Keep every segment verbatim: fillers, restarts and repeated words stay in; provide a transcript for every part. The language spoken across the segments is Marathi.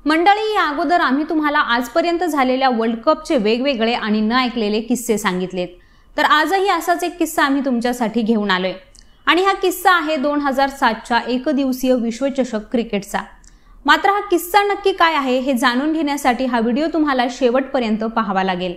मंडळी, या अगोदर आम्ही तुम्हाला आजपर्यंत झालेल्या वर्ल्ड कपचे वेगवेगळे आणि न ऐकलेले किस्से सांगितलेत। तर आजही असाच एक किस्सा आम्ही तुमच्यासाठी घेऊन आलोय आणि हा किस्सा आहे दोन हजार सातच्या एकदिवसीय विश्वचषक क्रिकेटचा। मात्र हा किस्सा नक्की काय आहे हे जाणून घेण्यासाठी हा व्हिडिओ तुम्हाला शेवटपर्यंत पाहावा लागेल।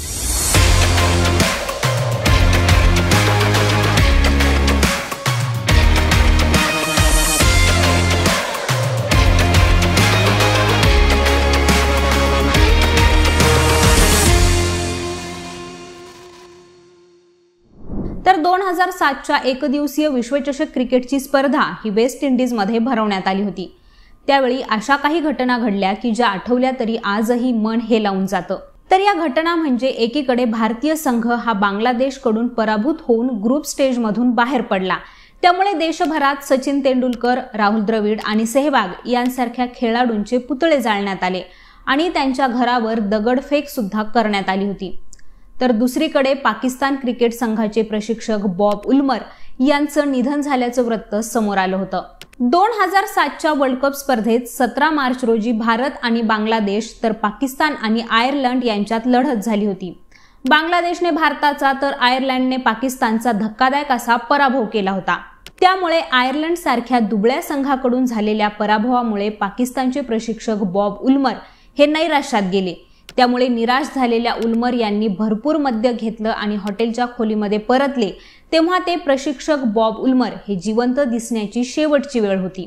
तर दोन हजार सातच्या एकदिवसीय विश्वचषक क्रिकेटची स्पर्धा ही वेस्ट इंडिजमध्ये भरवण्यात आली होती। त्यावेळी अशा काही घटना घडल्या की ज्या आठवल्या तरी आजही मन हेलावून जातं। तर या घटना म्हणजे एकीकडे भारतीय संघ हा बांगलादेशकडून पराभूत होऊन ग्रुप स्टेजमधून बाहेर पडला। त्यामुळे देशभरात सचिन तेंडुलकर, राहुल द्रविड आणि सेहवाग यांसारख्या खेळाडूंचे पुतळे जाळण्यात आले आणि त्यांच्या घरावर दगडफेक सुद्धा करण्यात आली होती। तर दुसरीकडे पाकिस्तान क्रिकेट संघाचे प्रशिक्षक बॉब उल्मर यांचं निधन झाल्याचं वृत्त समोर आलं होतं। दोन हजार सातच्या वर्ल्ड कप स्पर्धेत सतरा मार्च रोजी भारत आणि बांगलादेश तर पाकिस्तान आणि आयर्लंड यांच्यात लढत झाली होती। बांगलादेशने भारताचा तर आयर्लंडने पाकिस्तानचा धक्कादायक असा पराभव केला होता। त्यामुळे आयर्लंड सारख्या दुबळ्या संघाकडून झालेल्या पराभवामुळे पाकिस्तानचे प्रशिक्षक बॉब उल्मर हे नैराश्यात गेले। त्यामुळे निराश झालेल्या उल्मर यांनी भरपूर मद्य घेतलं आणि हॉटेलच्या खोलीमध्ये परतले तेव्हा ते प्रशिक्षक बॉब उल्मर हे जिवंत दिसण्याची शेवटची वेळ होती।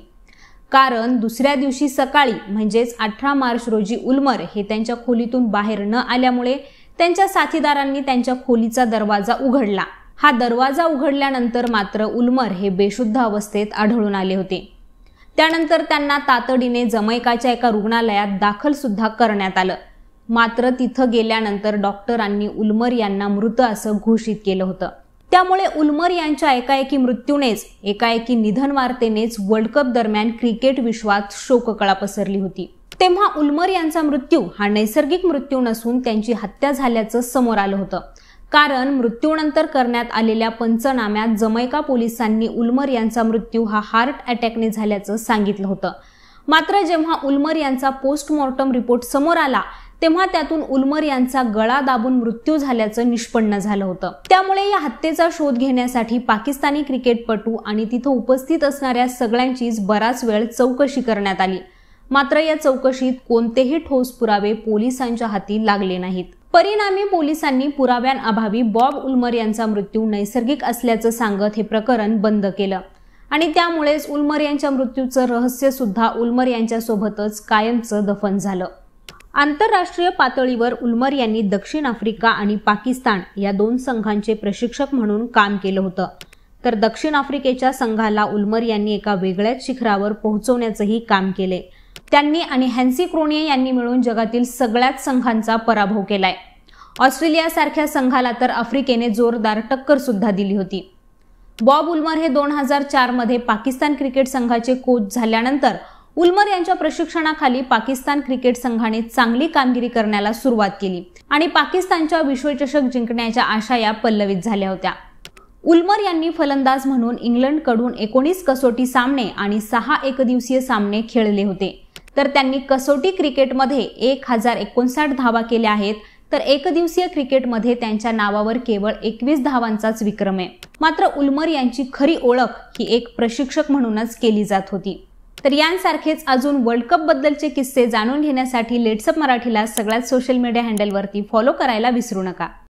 कारण दुसऱ्या दिवशी सकाळी म्हणजेच अठरा मार्च रोजी उल्मर हे त्यांच्या खोलीतून बाहेर न आल्यामुळे त्यांच्या साथीदारांनी त्यांच्या खोलीचा दरवाजा उघडला। हा दरवाजा उघडल्यानंतर मात्र उल्मर हे बेशुद्ध अवस्थेत आढळून आले होते। त्यानंतर त्यांना तातडीने जमैकाच्या एका रुग्णालयात दाखल सुद्धा करण्यात आलं। मात्र तिथं गेल्यानंतर डॉक्टरांनी उल्मर यांना मृत असं घोषित केलं होतं। त्यामुळे उल्मर यांच्या एकाएकी मृत्यूनेच एकाएकी निधन वार्तेनेच वर्ल्ड कप दरम्यान क्रिकेट विश्वात शोककळा पसरली होती। तेव्हा उल्मर यांचा मृत्यू हा नैसर्गिक मृत्यू नसून त्यांची हत्या झाल्याचं समोर आलं होतं। कारण मृत्यूनंतर करण्यात आलेल्या पंचनाम्यात जमैका पोलिसांनी उल्मर यांचा मृत्यू हा हार्ट अटॅकने झाल्याचं सांगितलं होतं। मात्र जेव्हा उल्मर यांचा पोस्टमॉर्टम रिपोर्ट समोर आला तेव्हा त्यातून उल्मर यांचा गळा दाबून मृत्यू झाल्याचं निष्पन्न झालं होतं। त्यामुळे या हत्येचा शोध घेण्यासाठी पाकिस्तानी क्रिकेटपटू आणि तिथं उपस्थित असणाऱ्या सगळ्यांचीच बराच वेळ चौकशी करण्यात आली। मात्र या चौकशीत कोणतेही ठोस पुरावे पोलिसांच्या हाती लागले नाहीत। परिणामी पोलिसांनी पुराव्यांअभावी बॉब उल्मर यांचा मृत्यू नैसर्गिक असल्याचं सांगत हे प्रकरण बंद केलं आणि त्यामुळेच उल्मर यांच्या मृत्यूचं रहस्य सुद्धा उल्मर यांच्या सोबतच कायमचं दफन झालं। आंतरराष्ट्रीय पातळीवर उल्मर यांनी दक्षिण आफ्रिका आणि पाकिस्तान या दोन संघांचे प्रशिक्षक म्हणून काम केलं होतं। तर दक्षिण आफ्रिकेच्या संघाला उल्मर यांनी एका वेगळ्याच शिखरावर पोहोचवण्याचंही काम केले। त्यांनी आणि हॅन्सी क्रोनिये यांनी मिळून जगातील सगळ्याच संघांचा पराभव केलाय। ऑस्ट्रेलियासारख्या संघाला तर आफ्रिकेने जोरदार टक्कर सुद्धा दिली होती। बॉब उल्मर हे दोन हजार चार मध्ये पाकिस्तान क्रिकेट संघाचे कोच झाल्यानंतर उल्मर यांच्या प्रशिक्षणाखाली पाकिस्तान क्रिकेट संघाने चांगली कामगिरी करण्याला सुरुवात केली आणि पाकिस्तानच्या विश्वचषक जिंकण्याच्या आशा या पल्लवित झाल्या होत्या। उल्मर यांनी फलंदाज म्हणून इंग्लंडकडून एकोणीस कसोटी सामने आणि सहा एकदिवसीय सामने खेळले होते। तर त्यांनी कसोटी क्रिकेटमध्ये एक हजार एकोणसाठ धावा केल्या आहेत, तर एकदिवसीय क्रिकेटमध्ये त्यांच्या नावावर केवळ एकवीस धावांचाच विक्रम आहे। मात्र उल्मर यांची खरी ओळख ही एक प्रशिक्षक म्हणूनच केली जात होती। तर यांसारखेच अजून वर्ल्ड कप बद्दलचे किस्से जाणून घेण्यासाठी लेट्सअप मराठीला सगळ्याच सोशल मीडिया हँडलवरती फॉलो करायला विसरू नका।